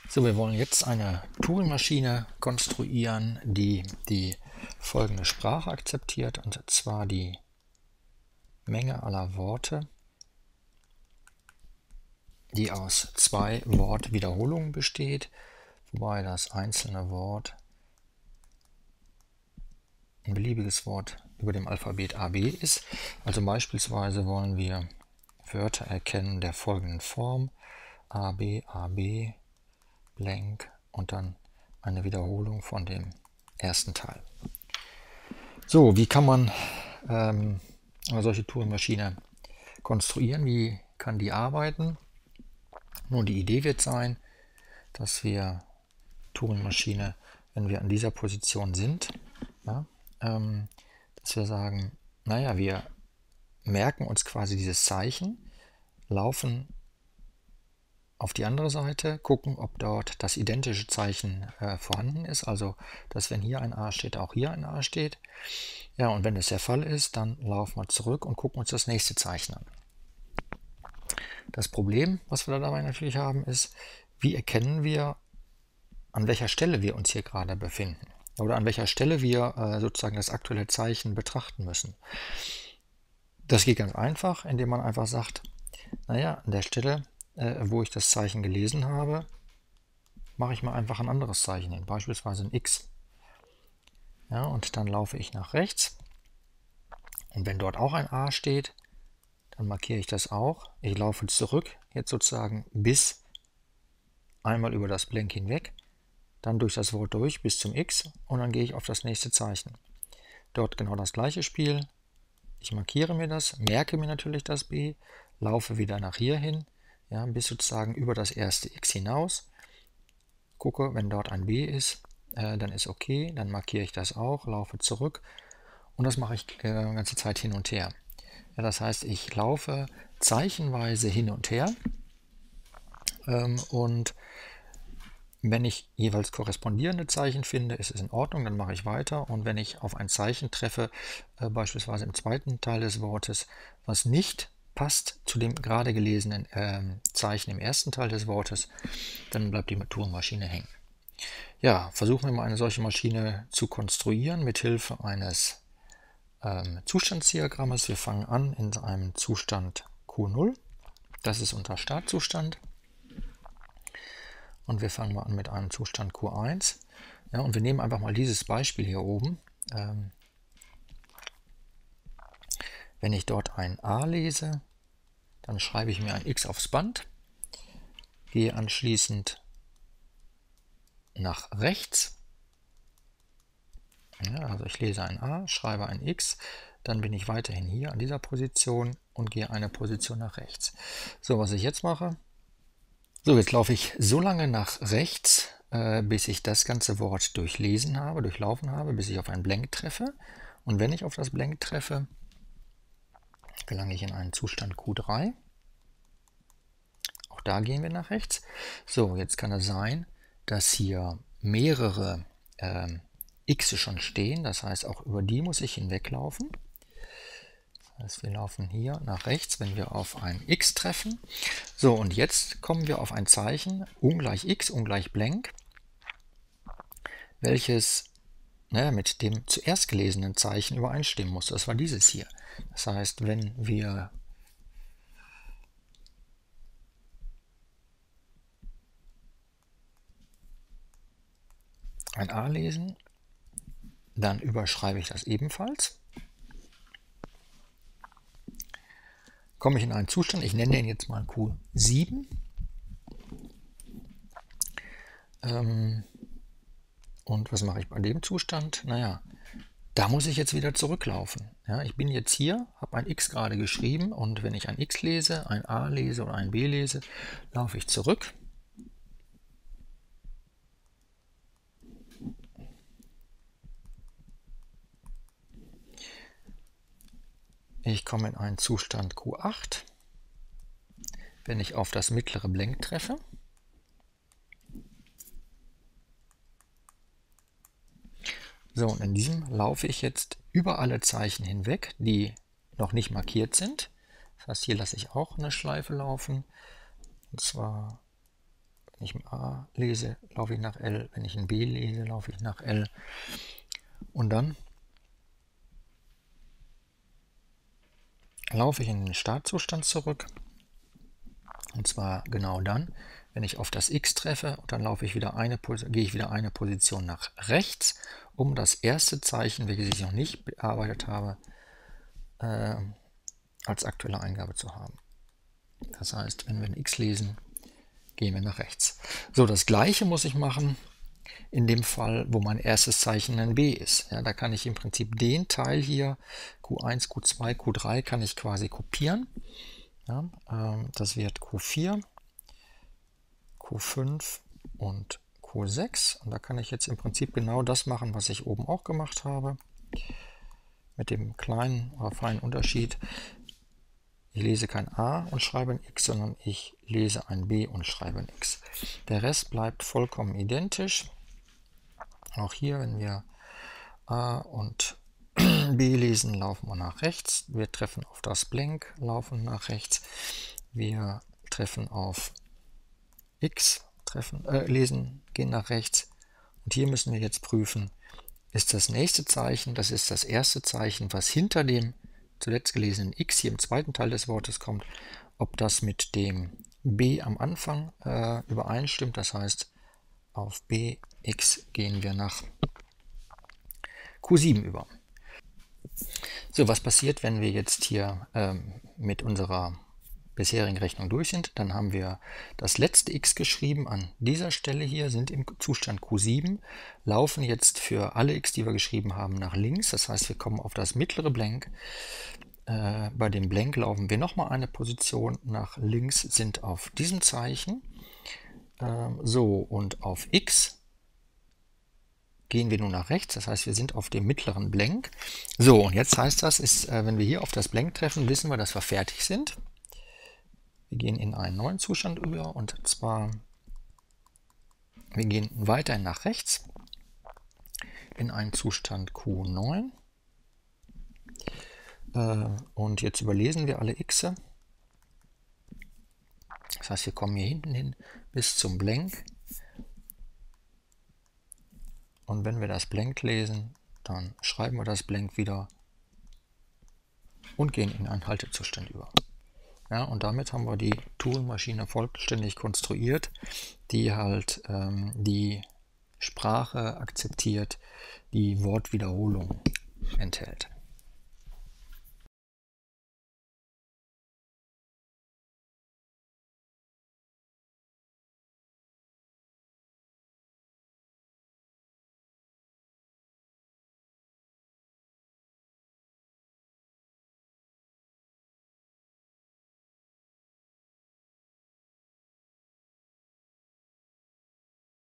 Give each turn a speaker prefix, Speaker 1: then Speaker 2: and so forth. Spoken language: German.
Speaker 1: So, wir wollen jetzt eine Turing-Maschine konstruieren, die die folgende Sprache akzeptiert, und zwar die Menge aller Worte, die aus 2 Wortwiederholungen besteht, wobei das einzelne Wort ein beliebiges Wort über dem Alphabet AB ist. Also beispielsweise wollen wir Wörter erkennen der folgenden Form: AB, AB, blank und dann eine Wiederholung von dem ersten Teil. So, wie kann man eine solche Turing-Maschine konstruieren? Wie kann die arbeiten? Nun, die Idee wird sein, dass wir Turing-Maschine, wenn wir an dieser Position sind, ja, dass wir sagen, naja, wir merken uns quasi dieses Zeichen, laufen auf die andere Seite, gucken, ob dort das identische Zeichen vorhanden ist, also dass wenn hier ein A steht, auch hier ein A steht. Ja, und wenn das der Fall ist, dann laufen wir zurück und gucken uns das nächste Zeichen an. Das Problem, was wir da dabei natürlich haben, ist, wie erkennen wir, an welcher Stelle wir uns hier gerade befinden oder an welcher Stelle wir sozusagen das aktuelle Zeichen betrachten müssen. Das geht ganz einfach, indem man einfach sagt, naja, an der Stelle, wo ich das Zeichen gelesen habe, mache ich mal einfach ein anderes Zeichen hin, beispielsweise ein X. Ja, und dann laufe ich nach rechts, und wenn dort auch ein A steht, dann markiere ich das auch. Ich laufe zurück, jetzt sozusagen bis einmal über das Blank hinweg, dann durch das Wort durch bis zum X, und dann gehe ich auf das nächste Zeichen. Dort genau das gleiche Spiel. Ich markiere mir das, merke mir natürlich das B, laufe wieder nach hier hin, ja, bis sozusagen über das erste X hinaus. Gucke, wenn dort ein B ist, dann ist okay, dann markiere ich das auch, laufe zurück, und das mache ich die ganze Zeit hin und her. Ja, das heißt, ich laufe zeichenweise hin und her, und wenn ich jeweils korrespondierende Zeichen finde, ist es in Ordnung, dann mache ich weiter. Und wenn ich auf ein Zeichen treffe, beispielsweise im zweiten Teil des Wortes, was nicht passt zu dem gerade gelesenen Zeichen im ersten Teil des Wortes, dann bleibt die Turing-Maschine hängen. Ja, versuchen wir mal eine solche Maschine zu konstruieren mit Hilfe eines Zustandsdiagrammes. Wir fangen an in einem Zustand Q0, das ist unser Startzustand. Und wir fangen mal an mit einem Zustand Q1. Ja, und wir nehmen einfach mal dieses Beispiel hier oben. Wenn ich dort ein A lese, dann schreibe ich mir ein X aufs Band, gehe anschließend nach rechts. Ja, also ich lese ein A, schreibe ein X, dann bin ich weiterhin hier an dieser Position und gehe eine Position nach rechts. So, was ich jetzt mache: So, jetzt laufe ich so lange nach rechts, bis ich das ganze Wort durchlaufen habe, bis ich auf ein Blank treffe. Und wenn ich auf das Blank treffe, gelange ich in einen Zustand Q3. Auch da gehen wir nach rechts. So, jetzt kann es sein, dass hier mehrere X schon stehen. Das heißt, auch über die muss ich hinweglaufen. Das heißt, wir laufen hier nach rechts, wenn wir auf ein X treffen. So, und jetzt kommen wir auf ein Zeichen ungleich X ungleich Blank, welches mit dem zuerst gelesenen Zeichen übereinstimmen muss. Das war dieses hier. Das heißt, wenn wir ein A lesen, dann überschreibe ich das ebenfalls. Komme ich in einen Zustand, ich nenne den jetzt mal Q7. Und was mache ich bei dem Zustand? Naja, da muss ich jetzt wieder zurücklaufen. Ja, ich bin jetzt hier, habe ein X gerade geschrieben, und wenn ich ein X lese, ein A lese oder ein B lese, laufe ich zurück. Ich komme in einen Zustand Q8, wenn ich auf das mittlere Blank treffe. So, und in diesem laufe ich jetzt über alle Zeichen hinweg, die noch nicht markiert sind. Das heißt, hier lasse ich auch eine Schleife laufen. Und zwar Wenn ich ein A lese, laufe ich nach L. Wenn ich ein B lese, laufe ich nach L. Und dann laufe ich in den Startzustand zurück. Und zwar genau dann, wenn ich auf das X treffe, und dann gehe ich wieder eine Position nach rechts, um das erste Zeichen, welches ich noch nicht bearbeitet habe, als aktuelle Eingabe zu haben. Das heißt, wenn wir ein X lesen, gehen wir nach rechts. So, das gleiche muss ich machen in dem Fall, wo mein erstes Zeichen ein B ist. Ja, da kann ich im Prinzip den Teil hier, Q1, Q2, Q3, kann ich quasi kopieren. Ja, das wird Q4, Q5 und Q6. Und da kann ich jetzt im Prinzip genau das machen, was ich oben auch gemacht habe. Mit dem kleinen, aber feinen Unterschied. Ich lese kein A und schreibe ein X, sondern ich lese ein B und schreibe ein X. Der Rest bleibt vollkommen identisch. Auch hier, wenn wir A und B lesen, laufen wir nach rechts. Wir treffen auf das Blank, laufen nach rechts. Wir treffen auf X, lesen, gehen nach rechts. Und hier müssen wir jetzt prüfen, ist das nächste Zeichen, das ist das erste Zeichen, was hinter dem zuletzt gelesenen X hier im zweiten Teil des Wortes kommt, ob das mit dem B am Anfang übereinstimmt. Das heißt, auf BX gehen wir nach Q7 über. So, was passiert, wenn wir jetzt hier mit unserer bisherigen Rechnung durch sind? Dann haben wir das letzte X geschrieben an dieser Stelle hier, sind im Zustand Q7, laufen jetzt für alle X, die wir geschrieben haben, nach links. Das heißt, wir kommen auf das mittlere Blank. Bei dem Blank laufen wir nochmal eine Position nach links, sind auf diesem Zeichen. So, und auf X gehen wir nun nach rechts, das heißt, wir sind auf dem mittleren Blank. So, und jetzt heißt das, wenn wir hier auf das Blank treffen, wissen wir, dass wir fertig sind. Wir gehen in einen neuen Zustand über, und zwar, wir gehen weiterhin nach rechts in einen Zustand Q9. Und jetzt überlesen wir alle Xe. Das heißt, wir kommen hier hinten hin bis zum Blank. Und wenn wir das Blank lesen, dann schreiben wir das Blank wieder und gehen in einen Haltezustand über. Ja, und damit haben wir die Turing-Maschine vollständig konstruiert, die halt die Sprache akzeptiert, die Wortwiederholung enthält.